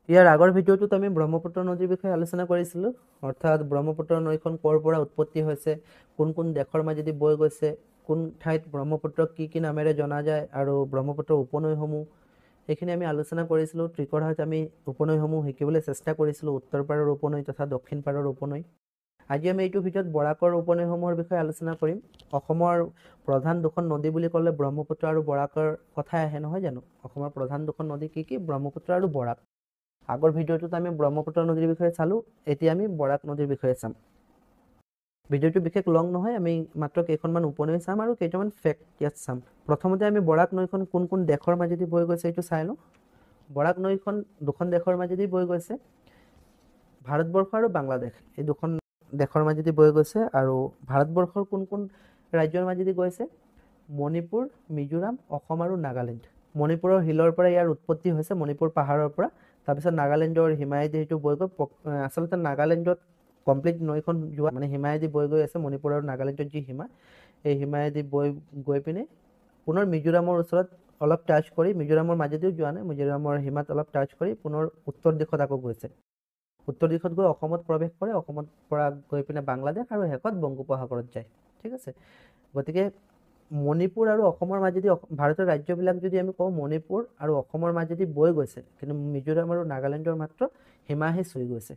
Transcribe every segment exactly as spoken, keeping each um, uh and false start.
ইয়াৰ আগৰ ভিডিঅ'টোত আমি ব্ৰহ্মপুত্ৰ নদীৰ বিষয়ে আলোচনা কৰিছিলোঁ, অৰ্থাৎ ব্ৰহ্মপুত্ৰ নৈখন ক'ৰ পৰা উৎপত্তি হৈছে, কোন কোন দেশৰ মাজেদি বৈ গৈছে, কোন ঠাইত ব্ৰহ্মপুত্ৰক কি কি নামেৰে জনা যায় আৰু ব্ৰহ্মপুত্ৰৰ উপনৈসমূহ, এইখিনি আমি আলোচনা কৰিছিলোঁ। ট্ৰিকৰ সৈতে আমি উপনৈসমূহ শিকিবলৈ চেষ্টা কৰিছিলোঁ, উত্তৰ পাৰৰ উপনৈ তথা দক্ষিণ পাৰৰ উপনৈ। আজি আমি এইটো ভিডিঅ'ত বৰাকৰ উপনৈসমূহৰ বিষয়ে আলোচনা কৰিম। অসমৰ প্ৰধান দুখন নদী বুলি ক'লে ব্ৰহ্মপুত্ৰ আৰু বৰাকৰ কথাই আহে, নহয় জানো? অসমৰ প্ৰধান দুখন নদী কি কি? ব্ৰহ্মপুত্ৰ আৰু বৰাক। আগৰ ভিডিঅ'টোত আমি ব্ৰহ্মপুত্ৰ নদীৰ বিষয়ে চালোঁ, এতিয়া আমি বৰাক নদীৰ বিষয়ে চাম। ভিডিঅ'টো বিশেষ লং নহয়, আমি মাত্ৰ কেইখনমান উপনৈ চাম আৰু কেইটামান ফেক্ট ইয়াত চাম। প্ৰথমতে আমি বৰাক নৈখন কোন কোন দেশৰ মাজেদি বৈ গৈছে এইটো চাই লওঁ। বৰাক নৈখন দুখন দেশৰ মাজেদি বৈ গৈছে, ভাৰতবৰ্ষ আৰু বাংলাদেশ, এই দুখন দেশৰ মাজেদি বৈ গৈছে। আৰু ভাৰতবৰ্ষৰ কোন কোন ৰাজ্যৰ মাজেদি গৈছে? মণিপুৰ, মিজোৰাম, অসম আৰু নাগালেণ্ড। মণিপুৰৰ হিলৰ পৰা ইয়াৰ উৎপত্তি হৈছে, মণিপুৰ পাহাৰৰ পৰা। তাৰপিছত নাগালেণ্ডৰ হিমায়দি সেইটো বৈ গৈ, আচলতে নাগালেণ্ডত কমপ্লিট নৈখন যোৱা মানে হিমায়দি বৈ গৈ আছে। মণিপুৰ আৰু নাগালেণ্ডৰ যি সীমা, এই হিমায়দি বৈ গৈ পিনে পুনৰ মিজোৰামৰ ওচৰত অলপ টাচ কৰি, মিজোৰামৰ মাজেদিও যোৱা নাই, মিজোৰামৰ সীমাত অলপ টাচ কৰি পুনৰ উত্তৰ দিশত আকৌ গৈছে। উত্তৰ দিশত গৈ অসমত প্ৰৱেশ কৰে, অসমত পৰা গৈ পিনে বাংলাদেশ আৰু শেষত বংগোপসাগৰত যায়। ঠিক আছে, গতিকে মণিপুৰ আৰু অসমৰ মাজেদি, ভাৰতৰ ৰাজ্যবিলাক যদি আমি কওঁ, মণিপুৰ আৰু অসমৰ মাজেদি বৈ গৈছে, কিন্তু মিজোৰাম আৰু নাগালেণ্ডৰ মাত্ৰ সীমাহে চুই গৈছে।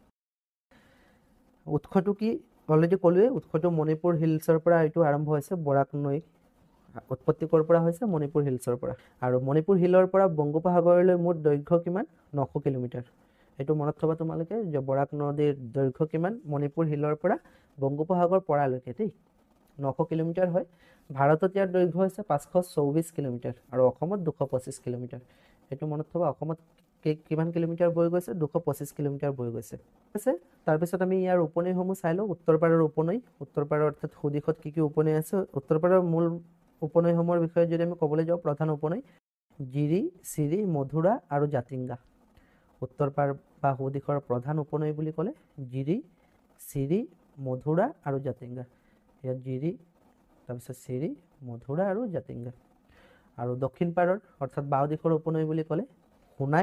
উৎসটো কি অলৰেডি ক'লোৱে, উৎসটো মণিপুৰ হিলছৰ পৰা এইটো আৰম্ভ হৈছে। বৰাক নৈ উৎপত্তি ক'ৰ পৰা হৈছে? মণিপুৰ হিলছৰ পৰা। আৰু মণিপুৰ হিলৰ পৰা বংগোপসাগৰলৈ মুঠ দৈৰ্ঘ্য কিমান? নশ কিলোমিটাৰ। এইটো মনত থবা তোমালোকে যে বৰাক নদীৰ দৈৰ্ঘ্য কিমান মণিপুৰ হিলৰ পৰা বংগোপসাগৰ পৰালৈকে, দেই, নশ কিলোমিটাৰ হয়। ভাৰতত ইয়াৰ দৈৰ্ঘ্য হৈছে পাঁচশ চৌবিছ কিলোমিটাৰ আৰু অসমত দুশ পঁচিছ কিলোমিটাৰ। এইটো মনত থবা, অসমত কিমান কিলোমিটাৰ বৈ গৈছে? দুশ পঁচিছ কিলোমিটাৰ বৈ গৈছে। ঠিক আছে, তাৰপিছত আমি ইয়াৰ উপনৈসমূহ চাই লওঁ। উত্তৰ পাৰৰ উপনৈ, উত্তৰ পাৰৰ অৰ্থাৎ সুদিশত কি কি উপনৈ আছে? উত্তৰ পাৰৰ মূল উপনৈসমূহৰ বিষয়ে যদি আমি ক'বলৈ যাওঁ, প্ৰধান উপনৈ জিৰি, চিৰি, মধুৰা আৰু জাতিংগা। উত্তৰ পাৰ বা সুদিশৰ প্ৰধান উপনৈ বুলি ক'লে জিৰি, চিৰি, মধুৰা আৰু জাতিংগা। ইয়াত জিৰি, তাৰপিছত চিৰি, মধুৰা আৰু জাতিংগা। আৰু দক্ষিণ পাৰৰ অৰ্থাৎ বাও দিশৰ উপনৈ বুলি ক'লে সোণাই,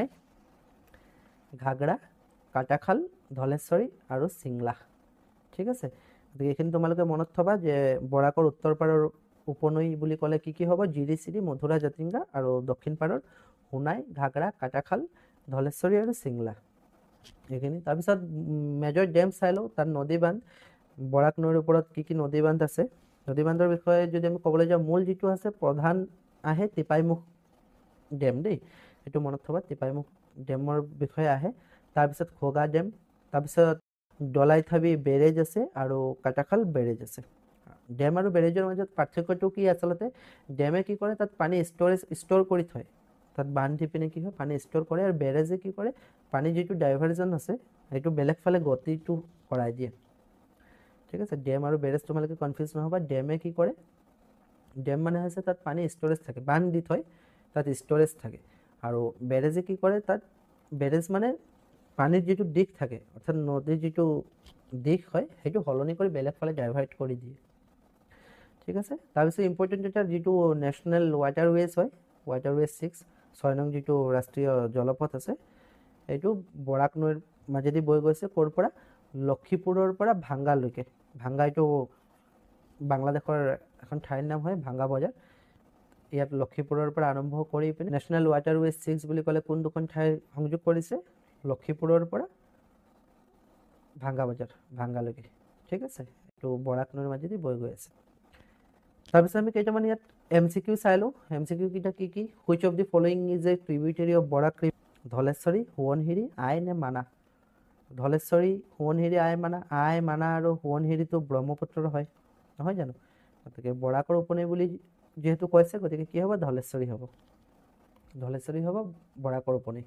ঘাগৰা, কাটাখাল, ধলেশ্বৰী আৰু চিংলা। ঠিক আছে, গতিকে এইখিনি তোমালোকে মনত থবা যে বৰাকৰ উত্তৰ পাৰৰ উপনৈ বুলি ক'লে কি কি হ'ব? জিৰি, চিৰি, মধুৰা, জাতিংগা। আৰু দক্ষিণ পাৰৰ সোণাই, ঘাগৰা, কাটাখাল, ধলেশ্বৰী আৰু চিংলা। এইখিনি। তাৰপিছত মেজৰ ডেম চাই লওঁ, তাত নদী বান্ধ। বৰাক নৈৰ ওপৰত কি কি নদী বান্ধ আছে? নদী বান্ধৰ বিষয়ে যদি আমি ক'বলৈ যাওঁ, মূল যিটো আছে প্ৰধান আহে টিপাইমুখ ডেম, দেই, সেইটো মনত থবা, টিপাইমুখ ডেমৰ বিষয়ে আহে। তাৰপিছত খোগা ডেম, তাৰপিছত দলাইথাবি বেৰেজ আছে আৰু কাটাখাল বেৰেজ আছে। ডেম আৰু বেৰেজৰ মাজত পাৰ্থক্যটো কি? আচলতে ডেমে কি কৰে, তাত পানী ষ্ট'ৰেজ ষ্ট'ৰ কৰি থয়, তাত বান্ধ দি পিনে কি হয়, পানী ষ্ট'ৰ কৰে। আৰু বেৰেজে কি কৰে, পানী যিটো ডাইভাৰ্জন আছে সেইটো বেলেগ ফালে গতিটো কৰাই দিয়ে। ঠিক আছে, ডেম আৰু বেৰেজ তোমালোকে কনফিউজ নহ'বা। ডেমে কি কৰে, ডেম মানে হৈছে তাত পানী ষ্ট'ৰেজ থাকে, বান্ধ দি থয়, তাত ষ্ট'ৰেজ থাকে। আৰু বেৰেজে কি কৰে, তাত বেৰেজ মানে পানীৰ যিটো দিশ থাকে, অৰ্থাৎ নদীৰ যিটো দিশ হয় সেইটো সলনি কৰি বেলেগ ফালে ডাইভাৰ্ট কৰি দিয়ে। ঠিক আছে, তাৰপিছত ইম্পৰ্টেণ্ট এটা যিটো নেশ্যনেল ৱাটাৰৱেজ হয়, ৱাটাৰৱেজ ছিক্স, ছয় নং যিটো ৰাষ্ট্ৰীয় জলপথ আছে, এইটো বৰাক নৈৰ মাজেদি বৈ গৈছে। ক'ৰ পৰা? লক্ষীপুৰৰ পৰা ভাংগালৈকে। ভাংগা এইটো বাংলাদেশৰ এখন ঠাইৰ নাম হয়, ভাংগা বজাৰ। ইয়াত লক্ষীপুৰৰ পৰা আৰম্ভ কৰি পিনে নেশ্যনেল ৱাটাৰৱেজ ছিক্স বুলি ক'লে কোন দুখন ঠাই সংযোগ কৰিছে? লক্ষীপুৰৰ পৰা ভাংগা বজাৰ, ভাংগালৈকে। ঠিক আছে, এইটো বৰাক নৈৰ মাজেদি বৈ গৈ আছে। তাৰপিছত আমি কেইটামান ইয়াত এম চি কিউ চাই লওঁ। এম চি কিউ কেইটা কি কি? Which of the following is a tributary of Barak river? Dhaleswari, Subansiri, Ai নে মানা? ধলেশ্বৰী, সোৱণশিৰি, আই, মানা। আই, মানা আৰু সোৱণশিৰিটো ব্ৰহ্মপুত্ৰৰ হয়, নহয় জানো? গতিকে বৰাকৰ উপনৈ বুলি যিহেতু কৈছে, গতিকে কি হ'ব? ধলেশ্বৰী হ'ব, ধলেশ্বৰী হ'ব বৰাকৰ উপনৈ।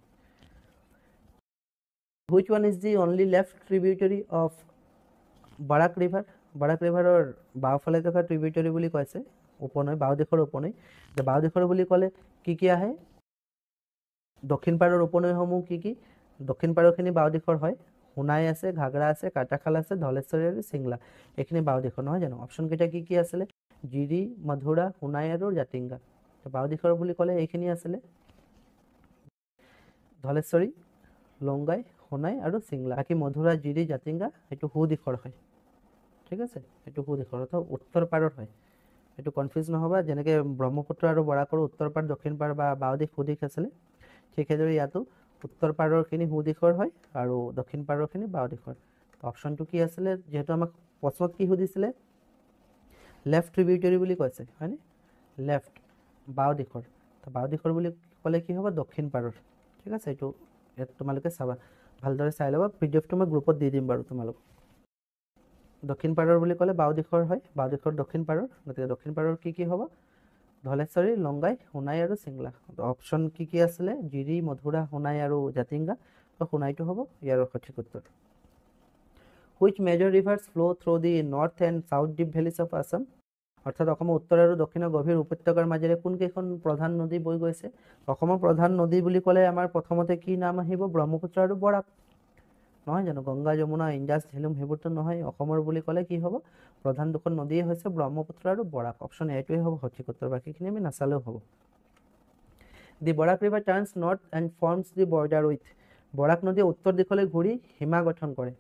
Which one is the only left tributary of Barak river? Barak ৰিভাৰৰ বাওঁফালে থকা ট্ৰিবিউটাৰী বুলি কৈছে উপনৈ, বাওঁ দিশৰ উপনৈ। বাওঁ দিশৰ বুলি ক'লে কি কি আহে? দক্ষিণ পাৰৰ উপনৈসমূহ কি কি? দক্ষিণ পাৰৰখিনি বাওঁ দিশৰ হয়, সোণাই আছে, ঘাগৰা আছে, কাটাখাল আছে, ধলেশ্বৰী আৰু চিংলা। এইখিনি বাওঁ দিশৰ, নহয় জানো? অপশ্যনকেইটা কি কি আছিলে? জিৰি, মধুৰা, সোণাই আৰু জাতিংগা। বাওঁ দিশৰ বুলি ক'লে এইখিনি আছিলে, ধলেশ্বৰী, লংগাই সোণাই আৰু চিংলা। বাকী মধুৰা জিৰি জাতিংগা সেইটো সু দিশৰ হয়, ঠিক আছে, সেইটো সু দিশৰ অৰ্থাৎ উত্তৰ পাৰত হয়। এইটো কনফিউজ নহ'বা, যেনেকৈ ব্ৰহ্মপুত্ৰ আৰু বৰাকৰ উত্তৰ পাৰ দক্ষিণ পাৰ বা বাও দিশ সু দিশ আছিলে, ঠিক সেইদৰে ইয়াতো উত্তৰ পাৰৰখিনি সু দিশৰ হয় আৰু দক্ষিণ পাৰৰখিনি বাও দিশৰ। অপশ্যনটো কি আছিলে, যিহেতু আমাক প্ৰশ্নত কি সুধিছিলে, লেফ্ট ট্ৰিবিউটৰী বুলি কৈছে হয়নে, লেফ্ট বাও দিশৰ, বাও দিশৰ বুলি ক'লে কি হ'ব, দক্ষিণ পাৰৰ, ঠিক আছে। এইটো ইয়াত তোমালোকে চাবা, ভালদৰে চাই ল'বা, পি ডি এফটো মই গ্ৰুপত দি দিম বাৰু তোমালোক। দক্ষিণ পাৰৰ বুলি ক'লে বাও দিশৰ হয়, বাও দিশৰ দক্ষিণ পাৰৰ, গতিকে দক্ষিণ পাৰৰ কি কি হ'ব, ধলেশ্বৰী, লংগাই, সোণাই আৰু চিংলা। অপশ্যন কি কি আছিলে, জিৰি, মধুৰা, সোণাই আৰু জাতিংগা, তো সোণাইটো হ'ব ইয়াৰ সঠিক উত্তৰ। Which major rivers flow' through the north and south deep valleys of Assam, অৰ্থাৎ অসমৰ উত্তৰ আৰু দক্ষিণৰ গভীৰ উপত্যকাৰ মাজেৰে কোনকেইখন প্ৰধান নদী বৈ গৈছে। অসমৰ প্ৰধান নদী বুলি ক'লে আমাৰ প্ৰথমতে কি নাম আহিব, ব্ৰহ্মপুত্ৰ আৰু বৰাক, নহয় জানো, গংগা যমুনা ইণ্ডাছ ঝেলুম সেইবোৰতো নহয়। অসমৰ বুলি ক'লে কি হ'ব, প্ৰধান দুখন নদীয়ে হৈছে ব্ৰহ্মপুত্ৰ আৰু বৰাক। অপশ্যন এইটোৱে হ'ব সঠিক উত্তৰ, বাকীখিনি আমি নাচালেও হ'ব। The Barak river turns north and forms the border with, Barak নদীয়ে উত্তৰ দিশলৈ ঘূৰি সীমা গঠন কৰে,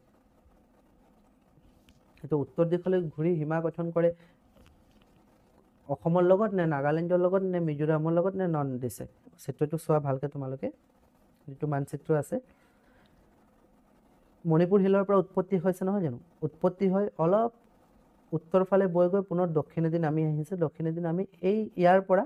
এইটো উত্তৰ দিশলৈ ঘূৰি সীমা গঠন কৰে অসমৰ লগত নে নাগালেণ্ডৰ লগত নে মিজোৰামৰ লগত নে নৰ্থ ইষ্টে। চিত্ৰটো চোৱা ভালকৈ তোমালোকে, যিটো মানচিত্ৰ আছে, মণিপুৰ হিলৰ পৰা উৎপত্তি হৈছে নহয় জানো, উৎপত্তি হৈ অলপ উত্তৰ ফালে বৈ গৈ পুনৰ দক্ষিণেদি নামি আহিছে, দক্ষিণেদি নামি এই ইয়াৰ পৰা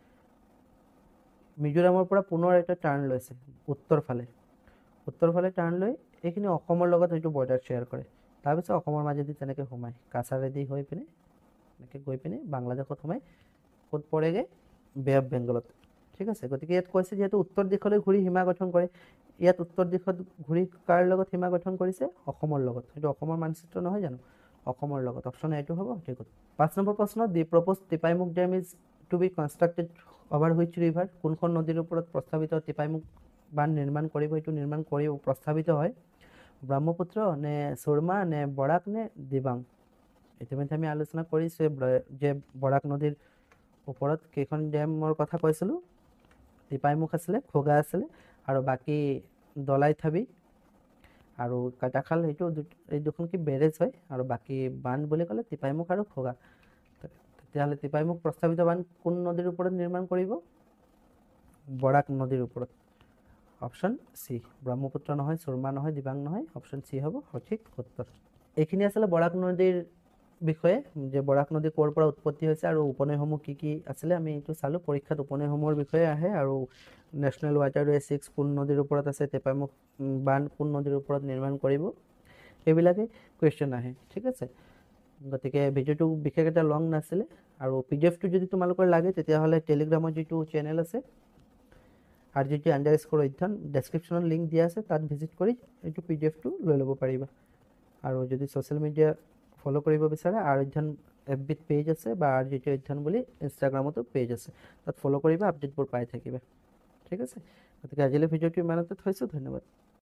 মিজোৰামৰ পৰা পুনৰ এটা টাৰ্ণ লৈছে উত্তৰ ফালে, উত্তৰ ফালে টাৰ্ণ লৈ এইখিনি অসমৰ লগত সেইটো বৰ্ডাৰ শ্বেয়াৰ কৰে। তাৰপিছত অসমৰ মাজেদি তেনেকৈ সোমায় কাছাৰেদি হৈ পিনে এনেকৈ গৈ পিনে বাংলাদেশত সোমাই ক'ত পৰেগৈ, বে অফ বেংগলত, ঠিক আছে। গতিকে ইয়াত কৈছে যিহেতু উত্তৰ দিশলৈ ঘূৰি সীমা গঠন কৰে, ইয়াত উত্তৰ দিশত ঘূৰি কাৰ লগত সীমা গঠন কৰিছে, অসমৰ লগত, সেইটো অসমৰ মানচিত্ৰ নহয় জানো, অসমৰ লগত। অপশ্যন এইটো হ'ব ঠিক আছে। পাঁচ নম্বৰ প্ৰশ্ন, the proposed Tipaimukh dam is to be constructed over which river, কোনখন নদীৰ ওপৰত প্ৰস্তাৱিত টিপাইমুখ বান্ধ নিৰ্মাণ কৰিব, এইটো নিৰ্মাণ কৰি প্ৰস্তাৱিত হয়, ব্ৰহ্মপুত্ৰ নে সুৰমা নে বৰাক নে দিবাং। ইতিমধ্যে আমি আলোচনা কৰিছোঁ যে বৰাক নদীৰ ওপৰত কেইখন ডেমৰ কথা কৈছিলোঁ, টিপাইমুখ আছিলে, খোগা আছিলে, আৰু বাকী দলাই থাবি আৰু কাটাখাল, সেইটো এই দুখন কি বেৰেজ হয়, আৰু বাকী বান্ধ বুলি ক'লে টিপাইমুখ আৰু খোগা। তেতিয়াহ'লে টিপাইমুখ প্ৰস্তাৱিত বান্ধ কোন নদীৰ ওপৰত নিৰ্মাণ কৰিব, বৰাক নদীৰ ওপৰত। অপশ্যন চি, ব্ৰহ্মপুত্ৰ নহয়, সুৰমা নহয়, দিবাং নহয়, অপশ্যন চি হ'ব সঠিক উত্তৰ। এইখিনি আছিলে বৰাক নদীৰ বিষয়ে, যে বৰাক নদী ক'ৰ পৰা উৎপত্তি হৈছে আৰু উপনৈসমূহ কি কি আছিলে, আমি এইটো চালোঁ। পৰীক্ষাত উপনৈসমূহৰ বিষয়ে আহে, আৰু নেশ্যনেল ৱাটাৰৱে ছিক্স কোন নদীৰ ওপৰত আছে, টিপাইমুখ বান্ধ কোন নদীৰ ওপৰত নিৰ্মাণ কৰিব, সেইবিলাকেই কুৱেশ্যন আহে, ঠিক আছে। গতিকে ভিডিঅ'টো বিশেষ এটা লং নাছিলে, আৰু পি ডি এফটো যদি তোমালোকৰ লাগে তেতিয়াহ'লে টেলিগ্ৰামৰ যিটো চেনেল আছে R G T under score অধ্যয়ন, ডেছক্ৰিপশ্যনত লিংক দিয়া আছে, তাত ভিজিট কৰি এইটো পি ডি এফটো লৈ ল'ব পাৰিবা। আৰু যদি ছ'চিয়েল মিডিয়া ফ'ল' কৰিব বিচাৰা, আৰ অধ্যয়ন এফ বিত পেজ আছে, বা আৰ জি টি অধ্যয়ন বুলি ইনষ্টাগ্ৰামতো পেজ আছে, তাত ফ'ল' কৰিবা, আপডেটবোৰ পাই থাকিবা, ঠিক আছে। গতিকে আজিলৈ ভিডিঅ'টো ইমানতে থৈছোঁ, ধন্যবাদ।